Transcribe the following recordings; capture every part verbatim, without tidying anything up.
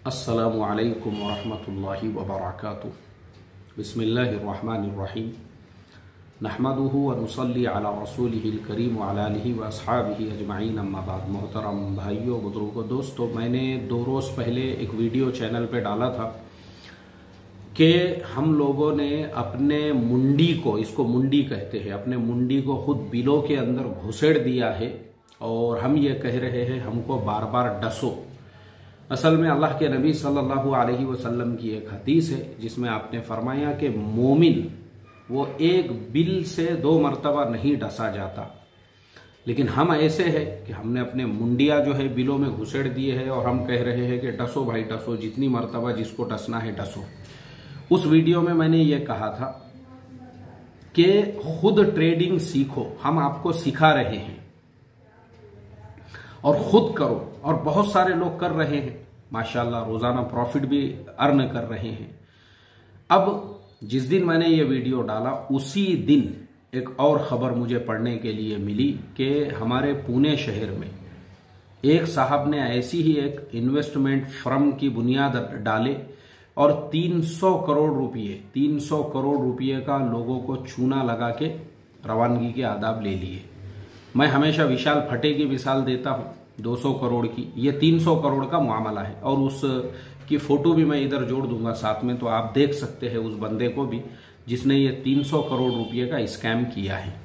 अस्सलामु अलैकुम वरहमतुल्लाहि वबरकातुहू। बिस्मिल्लाहिर्रहमानिर्रहीम। नहमदुहु व नुसल्ली अला रसूलिहिल करीम व अला आलिहि व अस्हाबिहि अजमाइन, अम्मा बाद। मोहतरम भाइयों, बुजुर्गों, दोस्तों, मैंने दो रोज़ पहले एक वीडियो चैनल पे डाला था कि हम लोगों ने अपने मुंडी को, इसको मुंडी कहते हैं, अपने मुंडी को खुद बिलों के अंदर घुसेड़ दिया है और हम ये कह रहे हैं हमको बार बार डसो। असल में अल्लाह के नबी सल्लल्लाहु अलैहि वसल्लम की एक हदीस है जिसमें आपने फरमाया कि मोमिन वो एक बिल से दो मरतबा नहीं डसा जाता, लेकिन हम ऐसे हैं कि हमने अपने मुंडिया जो है बिलों में घुसेड़ दिए है और हम कह रहे हैं कि डसो भाई डसो, जितनी मरतबा जिसको डसना है डसो। उस वीडियो में मैंने ये कहा था कि खुद ट्रेडिंग सीखो, हम आपको सिखा रहे हैं और खुद करो। और बहुत सारे लोग कर रहे हैं माशाल्लाह, रोजाना प्रॉफिट भी अर्न कर रहे हैं। अब जिस दिन मैंने ये वीडियो डाला उसी दिन एक और खबर मुझे पढ़ने के लिए मिली कि हमारे पुणे शहर में एक साहब ने ऐसी ही एक इन्वेस्टमेंट फर्म की बुनियाद डाले और तीन सौ करोड़ रुपये तीन सौ करोड़ रुपये का लोगों को चूना लगा के रवानगी के आदाब ले लिए। मैं हमेशा विशाल फटे की मिसाल देता हूं, दो सौ करोड़ की, ये तीन सौ करोड़ का मामला है और उस की फोटो भी मैं इधर जोड़ दूंगा साथ में, तो आप देख सकते हैं उस बंदे को भी जिसने ये तीन सौ करोड़ रुपये का स्कैम किया है।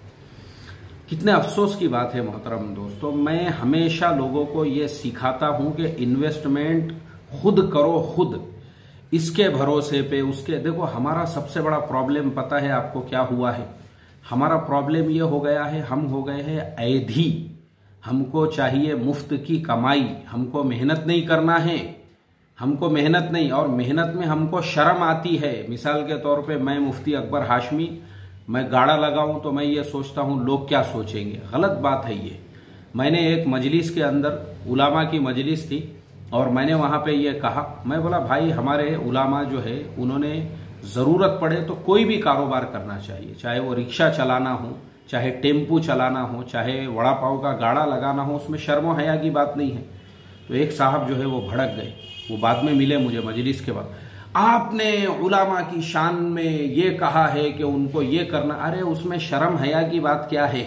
कितने अफसोस की बात है मोहतरम दोस्तों। मैं हमेशा लोगों को ये सिखाता हूं कि इन्वेस्टमेंट खुद करो, खुद इसके भरोसे पे उसके। देखो, हमारा सबसे बड़ा प्रॉब्लम पता है आपको क्या हुआ है? हमारा प्रॉब्लम ये हो गया है, हम हो गए हैं ऐधी। हमको चाहिए मुफ्त की कमाई, हमको मेहनत नहीं करना है, हमको मेहनत नहीं, और मेहनत में हमको शर्म आती है। मिसाल के तौर पे मैं मुफ्ती अकबर हाशमी, मैं गाड़ा लगाऊं तो मैं ये सोचता हूं लोग क्या सोचेंगे। गलत बात है ये। मैंने एक मजलिस के अंदर, उलामा की मजलिस थी, और मैंने वहां पे ये कहा, मैं बोला भाई हमारे उलामा जो है उन्होंने जरूरत पड़े तो कोई भी कारोबार करना चाहिए, चाहे वो रिक्शा चलाना हो, चाहे टेम्पू चलाना हो, चाहे वड़ा पाव का गाड़ा लगाना हो, उसमें शर्म हया की बात नहीं है। तो एक साहब जो है वो भड़क गए, वो बाद में मिले मुझे मजलिस के बाद, आपने उलामा की शान में ये कहा है कि उनको ये करना। अरे उसमें शर्म हया की बात क्या है?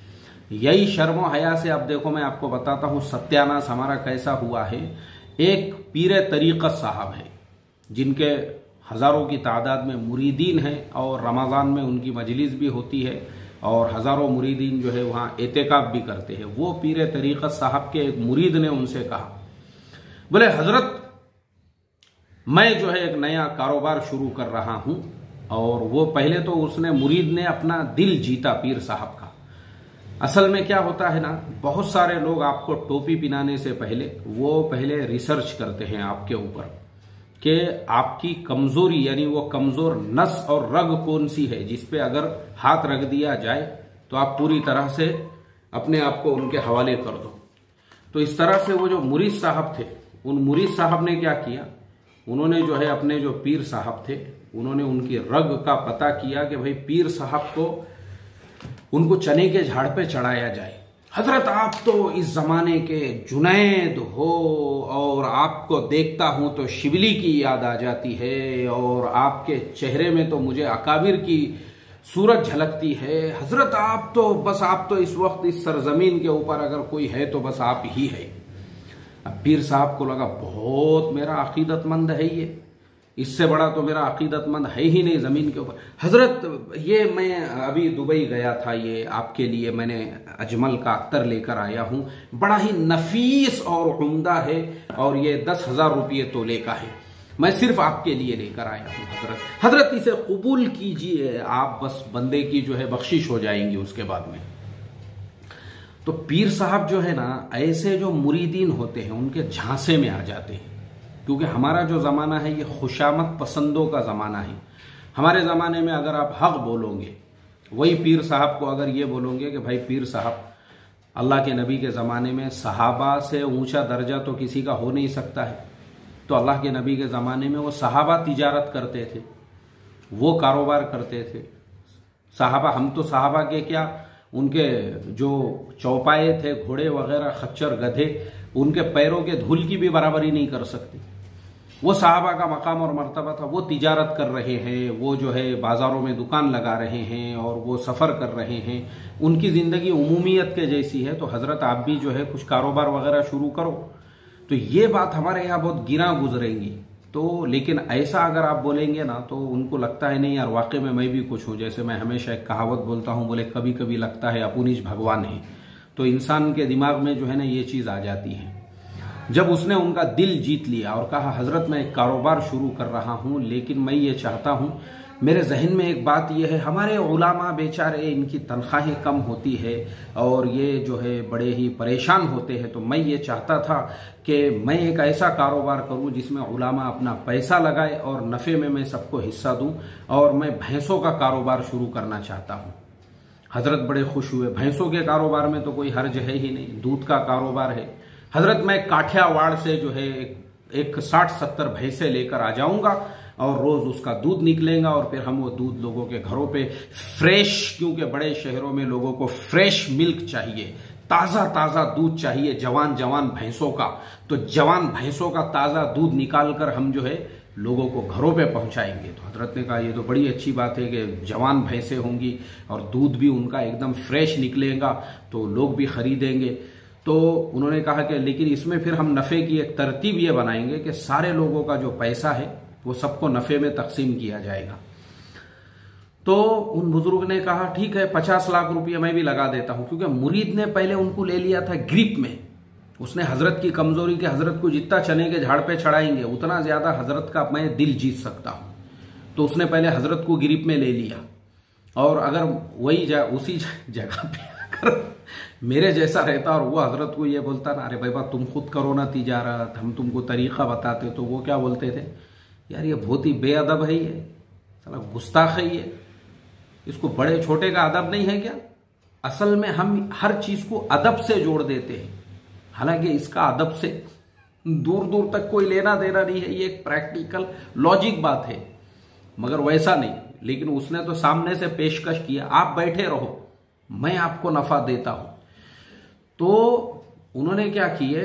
यही शर्म हया से, अब देखो मैं आपको बताता हूं सत्यानाश हमारा कैसा हुआ है। एक पीरे तरीक़त साहब है जिनके हजारों की तादाद में मुरीदीन हैं और रमजान में उनकी मजलिस भी होती है और हजारों मुरीदीन जो है वहां एतेकाफ भी करते हैं। वो पीरे तरीक़त साहब के एक मुरीद ने उनसे कहा, बोले हजरत मैं जो है एक नया कारोबार शुरू कर रहा हूं। और वो पहले तो उसने, मुरीद ने अपना दिल जीता पीर साहब का। असल में क्या होता है ना, बहुत सारे लोग आपको टोपी पिनाने से पहले वो पहले रिसर्च करते हैं आपके ऊपर कि आपकी कमजोरी, यानी वो कमजोर नस और रग कौन सी है जिसपे अगर हाथ रख दिया जाए तो आप पूरी तरह से अपने आप को उनके हवाले कर दो। तो इस तरह से वो जो मुरीद साहब थे, उन मुरीद साहब ने क्या किया, उन्होंने जो है अपने जो पीर साहब थे उन्होंने उनकी रग का पता किया कि भाई पीर साहब को, उनको चने के झाड़ पे चढ़ाया जाए। हजरत आप तो इस जमाने के जुनैद हो और आपको देखता हूं तो शिबली की याद आ जाती है और आपके चेहरे में तो मुझे अकाबिर की सूरत झलकती है। हजरत आप तो बस, आप तो इस वक्त इस सरजमीन के ऊपर अगर कोई है तो बस आप ही है। अब पीर साहब को लगा बहुत मेरा अकीदतमंद है ये, इससे बड़ा तो मेरा अकीदतमंद है ही नहीं जमीन के ऊपर। हजरत ये मैं अभी दुबई गया था, ये आपके लिए मैंने अजमल का अख्तर लेकर आया हूं, बड़ा ही नफीस और उम्दा है और ये दस हजार रुपये तोले का है, मैं सिर्फ आपके लिए लेकर आया हूं हजरत। हजरत इसे कबूल कीजिए, आप बस बंदे की जो है बख्शिश हो जाएंगी उसके बाद में। तो पीर साहब जो है ना, ऐसे जो मुरीदीन होते हैं उनके झांसे में आ जाते हैं, क्योंकि हमारा जो जमाना है ये खुशामद पसंदों का जमाना है। हमारे जमाने में अगर आप हक बोलोगे, वही पीर साहब को अगर ये बोलोगे कि भाई पीर साहब, अल्लाह के नबी के जमाने में सहाबा से ऊंचा दर्जा तो किसी का हो नहीं सकता है, तो अल्लाह के नबी के जमाने में वो सहाबा तिजारत करते थे, वो कारोबार करते थे। सहाबा, हम तो सहाबा के क्या, उनके जो चौपाए थे, घोड़े वगैरह, खच्चर, गधे, उनके पैरों के धूल की भी बराबरी नहीं कर सकते। वो सहाबा का मकाम और मर्तबा था, वो तिजारत कर रहे हैं, वो जो है बाजारों में दुकान लगा रहे हैं और वो सफर कर रहे हैं, उनकी जिंदगी उमूमियत के जैसी है। तो हजरत आप भी जो है कुछ कारोबार वगैरह शुरू करो। तो ये बात हमारे यहाँ बहुत गिरा गुजरेंगी। तो लेकिन ऐसा अगर आप बोलेंगे ना तो उनको लगता है नहीं यार वाकई में मैं भी कुछ हूं। जैसे मैं हमेशा एक कहावत बोलता हूं, बोले कभी कभी लगता है अपुनिज भगवान है। तो इंसान के दिमाग में जो है ना ये चीज आ जाती है। जब उसने उनका दिल जीत लिया और कहा हजरत मैं एक कारोबार शुरू कर रहा हूं, लेकिन मैं ये चाहता हूं, मेरे जहन में एक बात यह है, हमारे उलामा बेचारे इनकी तनख्वाहें कम होती है और ये जो है बड़े ही परेशान होते हैं। तो मैं ये चाहता था कि मैं एक ऐसा कारोबार करूं जिसमें उलामा अपना पैसा लगाए और नफे में मैं सबको हिस्सा दूं, और मैं भैंसों का कारोबार शुरू करना चाहता हूं। हजरत बड़े खुश हुए। भैंसों के कारोबार में तो कोई हर्ज है ही नहीं, दूध का कारोबार है। हजरत मैं काठियावाड़ से जो है एक साठ सत्तर भैंसे लेकर आ जाऊंगा और रोज उसका दूध निकलेगा और फिर हम वो दूध लोगों के घरों पे फ्रेश, क्योंकि बड़े शहरों में लोगों को फ्रेश मिल्क चाहिए, ताजा ताजा दूध चाहिए जवान जवान भैंसों का। तो जवान भैंसों का ताजा दूध निकाल कर हम जो है लोगों को घरों पे पहुंचाएंगे। तो हजरत ने कहा ये तो बड़ी अच्छी बात है कि जवान भैंसें होंगी और दूध भी उनका एकदम फ्रेश निकलेगा तो लोग भी खरीदेंगे। तो उन्होंने कहा कि लेकिन इसमें फिर हम नफे की एक तरतीब ये बनाएंगे कि सारे लोगों का जो पैसा है वो सबको नफे में तकसीम किया जाएगा। तो उन बुजुर्ग ने कहा ठीक है पचास लाख रुपये मैं भी लगा देता हूं, क्योंकि मुरीद ने पहले उनको ले लिया था ग्रिप में। उसने हजरत की कमजोरी के हजरत को जितना चने के झाड़ पे चढ़ाएंगे उतना ज्यादा हजरत का मैं दिल जीत सकता हूं। तो उसने पहले हजरत को ग्रिप में ले लिया, और अगर वही जा, उसी जगह पे अगर मेरे जैसा रहता और वो हजरत को ये बोलता ना, अरे भाई तुम खुद करो ना तिजारत, हम तुमको तरीका बताते, तो वो क्या बोलते थे, यार ये बहुत ही बेअदब है, ये साला गुस्ताख है, ये इसको बड़े छोटे का अदब नहीं है क्या। असल में हम हर चीज को अदब से जोड़ देते हैं, हालांकि इसका अदब से दूर दूर तक कोई लेना देना नहीं है, ये एक प्रैक्टिकल लॉजिक बात है, मगर वैसा नहीं। लेकिन उसने तो सामने से पेशकश किया, आप बैठे रहो मैं आपको नफा देता हूं। तो उन्होंने क्या किए,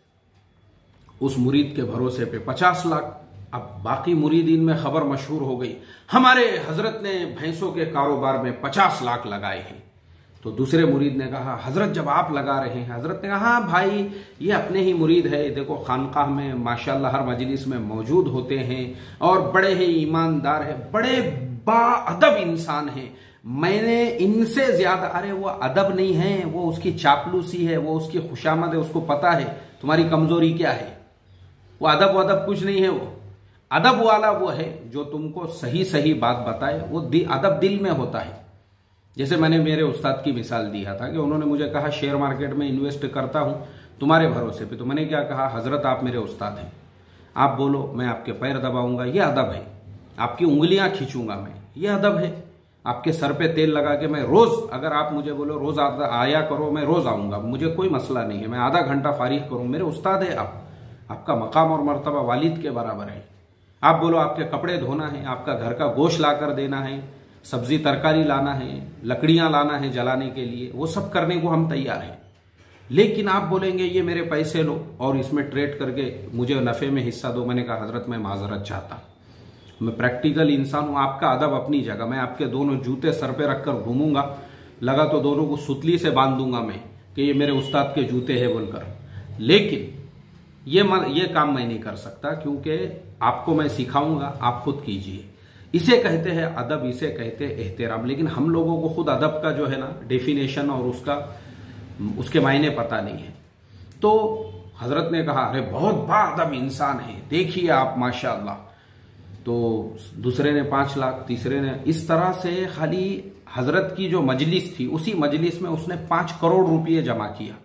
उस मुरीद के भरोसे पे पचास लाख। अब बाकी मुरीदीन में खबर मशहूर हो गई, हमारे हजरत ने भैंसों के कारोबार में पचास लाख लगाए हैं। तो दूसरे मुरीद ने कहा हजरत जब आप लगा रहे हैं, हजरत ने कहा हाँ भाई ये अपने ही मुरीद है, देखो खानकाह में माशाल्लाह हर मजलिस में मौजूद होते हैं और बड़े ही ईमानदार है, बड़े बाअदब इंसान हैं। मैंने इनसे ज्यादा, अरे वो अदब नहीं है, वो उसकी चापलूसी है, वो उसकी खुशामद है, उसको पता है तुम्हारी कमजोरी क्या है। वो अदब वदब कुछ नहीं है, वो अदब वाला वो है जो तुमको सही सही बात बताए। वो दि, अदब दिल में होता है। जैसे मैंने मेरे उस्ताद की मिसाल दिया था कि उन्होंने मुझे कहा शेयर मार्केट में इन्वेस्ट करता हूं तुम्हारे भरोसे पे। तो मैंने क्या कहा, हजरत आप मेरे उस्ताद हैं, आप बोलो मैं आपके पैर दबाऊंगा, ये अदब है। आपकी उंगलियां खींचूंगा मैं, ये अदब है। आपके सर पे तेल लगा के मैं रोज, अगर आप मुझे बोलो रोज आया करो, मैं रोज आऊंगा, मुझे कोई मसला नहीं है, मैं आधा घंटा फारिग करूं, मेरे उस्ताद है आप, आपका मकाम और मर्तबा वालिद के बराबर है। आप बोलो आपके कपड़े धोना है, आपका घर का गोश्त लाकर देना है, सब्जी तरकारी लाना है, लकड़ियां लाना है जलाने के लिए, वो सब करने को हम तैयार हैं। लेकिन आप बोलेंगे ये मेरे पैसे लो और इसमें ट्रेड करके मुझे नफे में हिस्सा दो। मैंने कहा हजरत मैं माजरत चाहता, मैं प्रैक्टिकल इंसान हूं, आपका अदब अपनी जगह, मैं आपके दोनों जूते सर पे रखकर घूमूंगा, लगा तो दोनों को सुतली से बांध दूंगा मैं कि ये मेरे उस्ताद के जूते हैं बोलकर। लेकिन ये मन, ये काम मैं नहीं कर सकता, क्योंकि आपको मैं सिखाऊंगा, आप खुद कीजिए। इसे कहते हैं अदब, इसे कहते हैं एहतराम। लेकिन हम लोगों को खुद अदब का जो है ना डेफिनेशन और उसका उसके मायने पता नहीं है। तो हजरत ने कहा अरे बहुत बाअदब इंसान है, देखिए आप माशाअल्लाह। तो दूसरे ने पांच लाख, तीसरे ने, इस तरह से खाली हजरत की जो मजलिस थी उसी मजलिस में उसने पांच करोड़ रुपये जमा किया।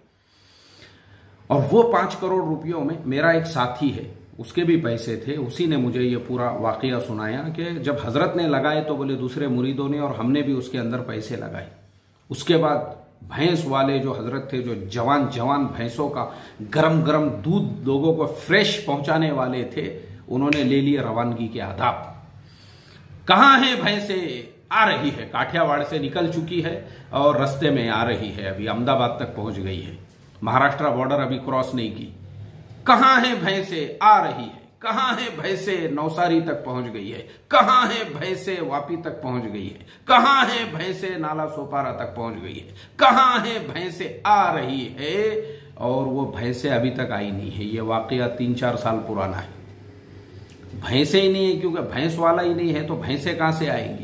और वो पांच करोड़ रुपयों में मेरा एक साथी है, उसके भी पैसे थे, उसी ने मुझे ये पूरा वाकया सुनाया कि जब हजरत ने लगाए तो बोले दूसरे मुरीदों ने और हमने भी उसके अंदर पैसे लगाए। उसके बाद भैंस वाले जो हजरत थे, जो जवान जवान भैंसों का गरम गरम दूध लोगों को फ्रेश पहुंचाने वाले थे, उन्होंने ले लिए रवानगी के आदाब। कहां है भैंसे, आ रही है, काठियावाड़ से निकल चुकी है और रस्ते में आ रही है, अभी अहमदाबाद तक पहुंच गई है, महाराष्ट्र बॉर्डर अभी क्रॉस नहीं की। कहां है भैंसे, आ रही है, कहाँ है भैंसे नौसारी तक पहुंच गई है, कहाँ है भैंसे वापी तक पहुंच गई है, कहाँ है भैंसे नाला सोपारा तक पहुंच गई है, कहाँ है भैंसे आ रही है, और वो भैंसे अभी तक आई नहीं है। ये वाकया तीन चार साल पुराना है। भैंसे ही नहीं है, क्योंकि भैंस वाला ही नहीं है तो भैंसे कहां से आएंगी।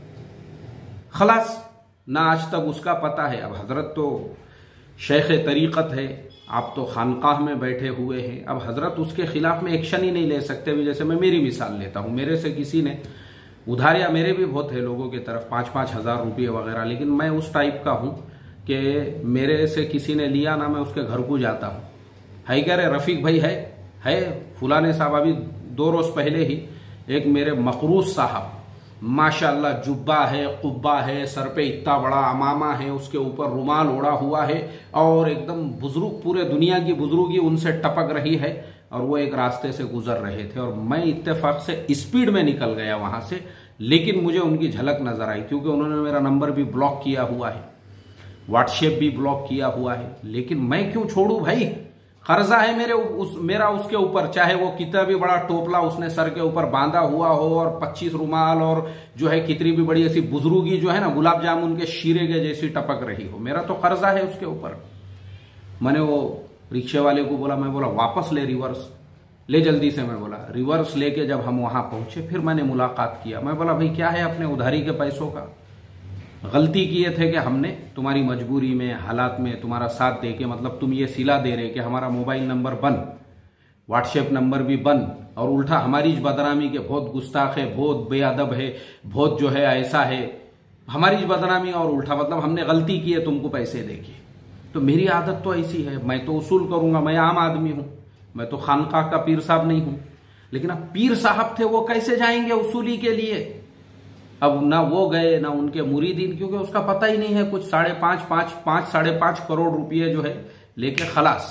खलास ना आज तक उसका पता है। अब हजरत तो शेख तरीक़त है, आप तो खानकाह में बैठे हुए हैं। अब हजरत उसके खिलाफ में एक्शन ही नहीं ले सकते। भी जैसे मैं मेरी मिसाल लेता हूं, मेरे से किसी ने उधारियां, मेरे भी बहुत है लोगों की तरफ, पांच पांच हजार रुपये वगैरह, लेकिन मैं उस टाइप का हूं कि मेरे से किसी ने लिया ना, मैं उसके घर को जाता हूं, है कह रहे रफीक भाई है है फुलाने साहब। अभी दो रोज पहले ही एक मेरे मकरूस साहब, माशाल्लाह जुब्बा है, कुब्बा है, सर पे इतना बड़ा अमामा है, उसके ऊपर रुमाल ओढ़ा हुआ है और एकदम बुजुर्ग, पूरे दुनिया की बुजुर्गी उनसे टपक रही है, और वो एक रास्ते से गुजर रहे थे और मैं इत्तेफाक से स्पीड में निकल गया वहां से, लेकिन मुझे उनकी झलक नजर आई क्योंकि उन्होंने मेरा नंबर भी ब्लॉक किया हुआ है, व्हाट्सएप भी ब्लॉक किया हुआ है। लेकिन मैं क्यों छोड़ू भाई, कर्जा है मेरे उस मेरा उसके ऊपर, चाहे वो कितना भी बड़ा टोपला उसने सर के ऊपर बांधा हुआ हो और पच्चीस रुमाल और जो है कितनी भी बड़ी ऐसी बुजुर्गी जो है ना गुलाब जामुन के शीरे के जैसी टपक रही हो, मेरा तो कर्जा है उसके ऊपर। मैंने वो रिक्शे वाले को बोला, मैं बोला वापस ले, रिवर्स ले जल्दी से। मैं बोला रिवर्स लेके जब हम वहां पहुंचे फिर मैंने मुलाकात किया। मैं बोला भाई क्या है अपने उधारी के पैसों का, गलती किए थे कि हमने तुम्हारी मजबूरी में, हालात में तुम्हारा साथ दे के, मतलब तुम ये सिला दे रहे कि हमारा मोबाइल नंबर बंद, व्हाट्सएप नंबर भी बंद, और उल्टा हमारी बदनामी के बहुत गुस्ताख है, बहुत बेअदब है, बहुत जो है ऐसा है, हमारी बदनामी और उल्टा, मतलब हमने गलती की है तुमको पैसे देके। तो मेरी आदत तो ऐसी है, मैं तो उसूल करूंगा, मैं आम आदमी हूं, मैं तो खानकाह का पीर साहब नहीं हूं। लेकिन अब पीर साहब थे, वो कैसे जाएंगे उसूली के लिए। अब ना वो गए ना उनके मुरीदीन, क्योंकि उसका पता ही नहीं है कुछ, साढ़े पांच पांच पांच साढ़े पांच करोड़ रुपये जो है लेके खलास।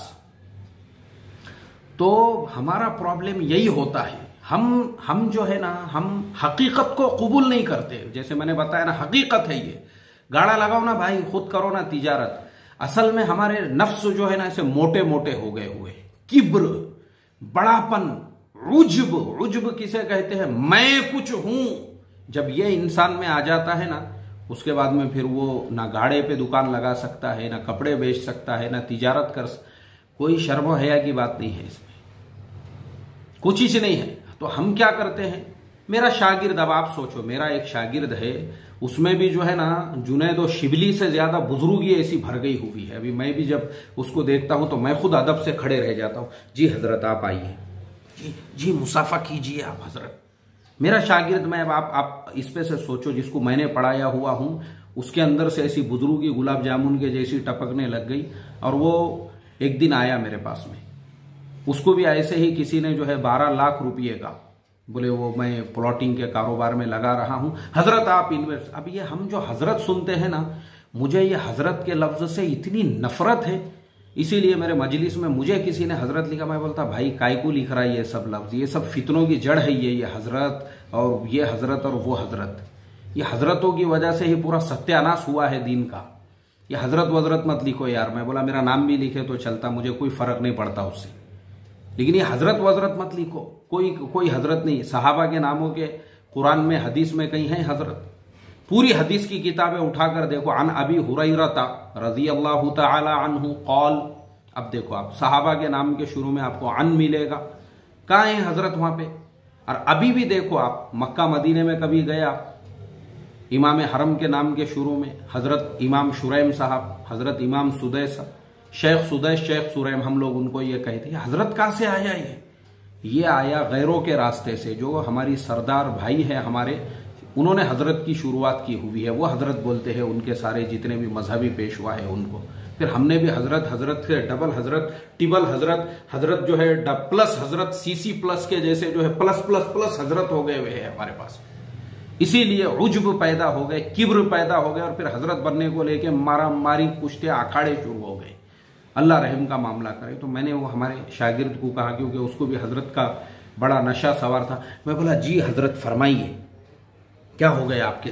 तो हमारा प्रॉब्लम यही होता है, हम हम जो है ना, हम हकीकत को कबूल नहीं करते। जैसे मैंने बताया ना, हकीकत है ये, गाड़ा लगाओ ना भाई, खुद करो ना तिजारत। असल में हमारे नफ्स जो है ना ऐसे मोटे मोटे हो गए हुए, किब्र, बड़ापन, उज्ब, उज्ब किसे कहते हैं, मैं कुछ हूं, जब ये इंसान में आ जाता है ना, उसके बाद में फिर वो ना गाड़े पे दुकान लगा सकता है, ना कपड़े बेच सकता है, ना तिजारत कर, कोई शर्म हया की बात नहीं है इसमें, कुछ ही नहीं है। तो हम क्या करते हैं, मेरा शागिर्द, अब आप सोचो मेरा एक शागिर्द है, उसमें भी जो है ना जुनैद और शिबली से ज्यादा बुजुर्गी ऐसी भर गई हुई है। अभी मैं भी जब उसको देखता हूं तो मैं खुद अदब से खड़े रह जाता हूं, जी हजरत आप आइए, जी जी मुसाफा कीजिए आप हजरत। मेरा शागिर्द, मैं अब आप आप इस पे से सोचो, जिसको मैंने पढ़ाया हुआ हूं, उसके अंदर से ऐसी बुजुर्गी गुलाब जामुन के जैसी टपकने लग गई। और वो एक दिन आया मेरे पास में, उसको भी ऐसे ही किसी ने जो है बारह लाख रुपये का, बोले वो मैं प्लॉटिंग के कारोबार में लगा रहा हूं, हजरत आप इन्वेस्ट। अब ये हम जो हजरत सुनते हैं ना, मुझे ये हजरत के लफ्ज से इतनी नफरत है, इसीलिए मेरे मजलिस में मुझे किसी ने हजरत लिखा, मैं बोलता भाई काय को लिख रहा है ये सब लफ्ज, ये सब फितनों की जड़ है, ये ये हजरत और ये हजरत और वो हजरत, ये हजरतों की वजह से ही पूरा सत्यानाश हुआ है दीन का। ये हजरत वजरत मत लिखो यार। मैं बोला मेरा नाम भी लिखे तो चलता, मुझे कोई फर्क नहीं पड़ता उससे, लेकिन ये हजरत वजरत मत लिखो। कोई कोई हजरत नहीं, सहाबा के नामों के कुरान में हदीस में कहीं है हजरत। पूरी हदीस की किताबें उठाकर देखो, अन अबी हुरैरा रज़ी अल्लाहु तआला अन्हु क़ाल, अब देखो आप सहाबा के नाम के शुरू में आपको अन मिलेगा, कहाँ है हजरत वहां पे। और अभी भी देखो आप मक्का मदीने में कभी गए आप, इमाम हरम के नाम के शुरू में हजरत इमाम शुरैम साहब, हजरत इमाम सुदैस, शेख सुदैस, शेख सुरैम, हम लोग उनको ये कहते हैं। हजरत कहां से आया ये ये आया गैरों के रास्ते से, जो हमारी सरदार भाई है हमारे, उन्होंने हजरत की शुरुआत की हुई है, वो हजरत बोलते हैं उनके सारे जितने भी मजहबी पेशवा है उनको। फिर हमने भी हजरत, हजरत से डबल हजरत, टिबल हजरत, हजरत जो है प्लस हजरत, सीसी प्लस के जैसे जो है प्लस प्लस प्लस हजरत हो गए हुए हैं हमारे पास। इसीलिए उज्ब पैदा हो गए, किब्र पैदा हो गए, और फिर हजरत बनने को लेके मारा मारी कुश्ते अखाड़े शुरू हो गए। अल्लाह रहम का मामला करे। तो मैंने वो हमारे शागिर्द को कहा, क्योंकि उसको भी हजरत का बड़ा नशा सवार था, मैं बोला जी हजरत फरमाइए क्या हो गया आपके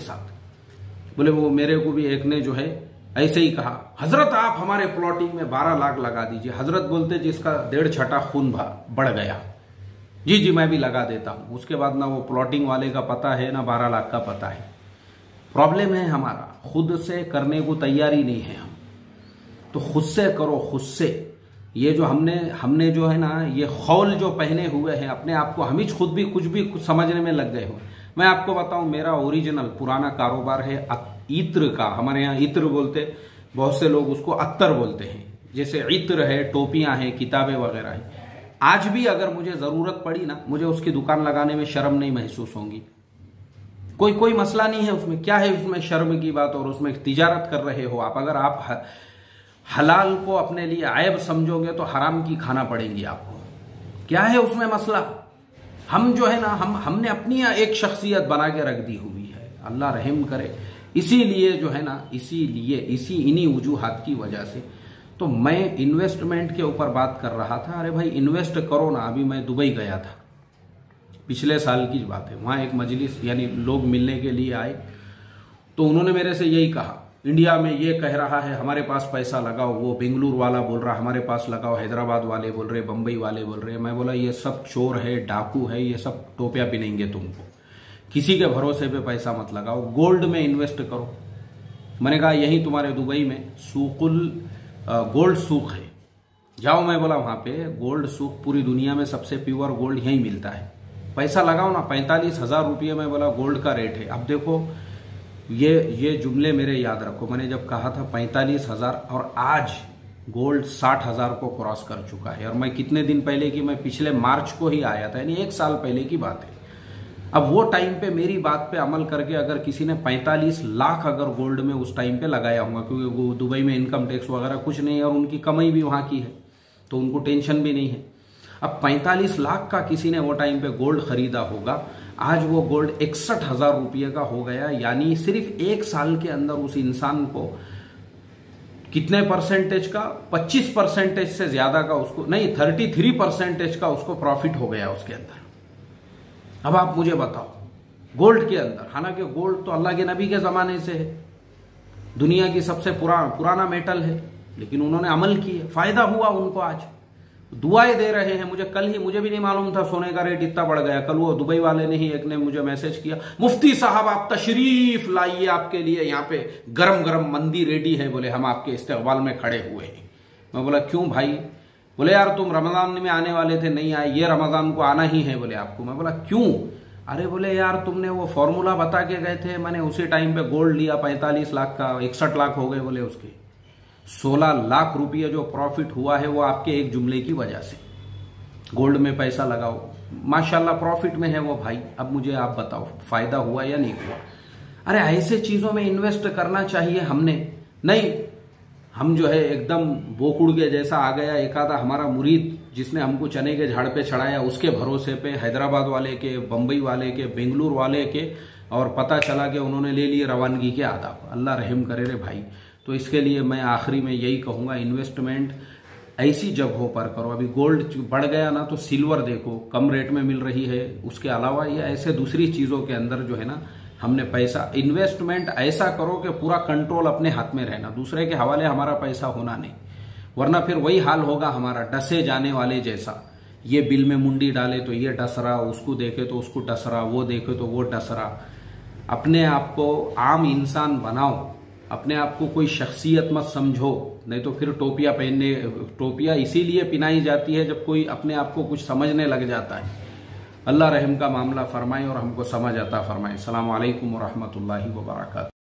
साथ। बोले वो मेरे को भी एक ने जो है ऐसे ही कहा, हजरत आप हमारे प्लॉटिंग में बारह लाख लगा दीजिए। हजरत बोलते जिसका डेढ़ छठा खून बढ़ गया, जी जी मैं भी लगा देता हूं। उसके बाद ना वो प्लॉटिंग वाले का पता है ना बारह लाख का पता है। प्रॉब्लम है हमारा खुद से करने को तैयारी नहीं है हम, तो खुद से करो खुद से। ये जो हमने हमने जो है ना ये खौल जो पहने हुए हैं अपने आप को, हम ही खुद भी कुछ भी कुछ समझने में लग गए हो। मैं आपको बताऊं मेरा ओरिजिनल पुराना कारोबार है इत्र का। हमारे यहाँ इत्र बोलते, बहुत से लोग उसको अत्तर बोलते हैं। जैसे इत्र है, टोपियां हैं, किताबें वगैरह हैं। आज भी अगर मुझे जरूरत पड़ी ना, मुझे उसकी दुकान लगाने में शर्म नहीं महसूस होगी। कोई कोई मसला नहीं है उसमें। क्या है उसमें शर्म की बात? और उसमें तिजारत कर रहे हो आप। अगर आप ह, हलाल को अपने लिए आयब समझोगे तो हराम की खाना पड़ेगी आपको। क्या है उसमें मसला? हम जो है ना हम हमने अपनी एक शख्सियत बना के रख दी हुई है। अल्लाह रहम करे। इसीलिए जो है ना इसीलिए इसी इन्हीं वजूहात की वजह से तो मैं इन्वेस्टमेंट के ऊपर बात कर रहा था। अरे भाई इन्वेस्ट करो ना। अभी मैं दुबई गया था, पिछले साल की बात है। वहां एक मजलिस यानी लोग मिलने के लिए आए, तो उन्होंने मेरे से यही कहा, इंडिया में ये कह रहा है हमारे पास पैसा लगाओ, वो बेंगलुरु वाला बोल रहा हमारे पास लगाओ, हैदराबाद वाले बोल रहे, बंबई वाले बोल रहे। मैं बोला ये सब चोर है, डाकू है, ये सब टोपियां पिनेंगे तुमको। किसी के भरोसे पे पैसा मत लगाओ, गोल्ड में इन्वेस्ट करो। मैंने कहा यही तुम्हारे दुबई में सूकुल गोल्ड सूक है, जाओ। मैं बोला वहां पे गोल्ड सूक पूरी दुनिया में सबसे प्योर गोल्ड यही मिलता है, पैसा लगाओ ना। पैंतालीस हजार रुपये में बोला गोल्ड का रेट है। अब देखो ये ये जुमले मेरे याद रखो। मैंने जब कहा था पैंतालीस हजार और आज गोल्ड साठ हजार को क्रॉस कर चुका है। और मैं कितने दिन पहले की, मैं पिछले मार्च को ही आया था, यानी एक साल पहले की बात है। अब वो टाइम पे मेरी बात पे अमल करके अगर किसी ने पैंतालीस लाख अगर गोल्ड में उस टाइम पे लगाया होगा, क्योंकि वो दुबई में इनकम टैक्स वगैरह कुछ नहीं है और उनकी कमाई भी वहां की है, तो उनको टेंशन भी नहीं है। अब पैंतालीस लाख का किसी ने वो टाइम पे गोल्ड खरीदा होगा, आज वो गोल्ड इकसठ हजार रुपये का हो गया। यानी सिर्फ एक साल के अंदर उस इंसान को कितने परसेंटेज का, पच्चीस परसेंटेज से ज्यादा का उसको नहीं, थर्टी थ्री परसेंटेज का उसको प्रॉफिट हो गया उसके अंदर। अब आप मुझे बताओ गोल्ड के अंदर, हालांकि गोल्ड तो अल्लाह के नबी के जमाने से है, दुनिया की सबसे पुराना पुराना मेटल है, लेकिन उन्होंने अमल किया, फायदा हुआ उनको। आज दुआएं दे रहे हैं। मुझे कल ही, मुझे भी नहीं मालूम था सोने का रेट इतना बढ़ गया। कल वो दुबई वाले ने ही एक ने मुझे मैसेज किया, मुफ्ती साहब आप तशरीफ लाइए, आपके लिए यहाँ पे गरम गरम मंदी रेडी है, बोले हम आपके इस्तेकबाल में खड़े हुए हैं। मैं बोला क्यों भाई? बोले यार तुम रमजान में आने वाले थे, नहीं आए, ये रमजान को आना ही है बोले आपको। मैं बोला क्यों? अरे बोले यार तुमने वो फॉर्मूला बता के गए थे, मैंने उसी टाइम पे गोल्ड लिया पैंतालीस लाख का, इकसठ लाख हो गए बोले उसके। सोलह लाख रुपये जो प्रॉफिट हुआ है वो आपके एक जुमले की वजह से। गोल्ड में पैसा लगाओ, माशाल्लाह प्रॉफिट में है वो भाई। अब मुझे आप बताओ फायदा हुआ या नहीं हुआ? अरे ऐसे चीजों में इन्वेस्ट करना चाहिए हमने। नहीं, हम जो है एकदम बोकुड़ के जैसा आ गया एक आधा हमारा मुरीद जिसने हमको चने के झाड़ पे चढ़ाया, उसके भरोसे पे हैदराबाद वाले के, बंबई वाले के, बेंगलुरु वाले के, और पता चला कि उन्होंने ले लिए रवानगी के आदाब। अल्लाह रहम करे रे भाई। तो इसके लिए मैं आखिरी में यही कहूंगा, इन्वेस्टमेंट ऐसी जगहों पर करो। अभी गोल्ड बढ़ गया ना तो सिल्वर देखो कम रेट में मिल रही है। उसके अलावा ये ऐसे दूसरी चीजों के अंदर जो है ना हमने पैसा, इन्वेस्टमेंट ऐसा करो कि पूरा कंट्रोल अपने हाथ में रहना, दूसरे के हवाले हमारा पैसा होना नहीं, वरना फिर वही हाल होगा हमारा डसे जाने वाले जैसा। ये बिल में मुंडी डाले तो ये डस रहा, उसको देखे तो उसको डस रहा, वो देखे तो वो डस रहा। अपने आप को आम इंसान बनाओ, अपने आप को कोई शख्सियत मत समझो, नहीं तो फिर टोपियां पहनने, टोपियां इसीलिए पिनाई जाती है जब कोई अपने आप को कुछ समझने लग जाता है। अल्लाह रहम का मामला फरमाए और हमको समझ आता फरमाए। अस्सलामु अलैकुम व रहमतुल्लाहि व बरकातहू।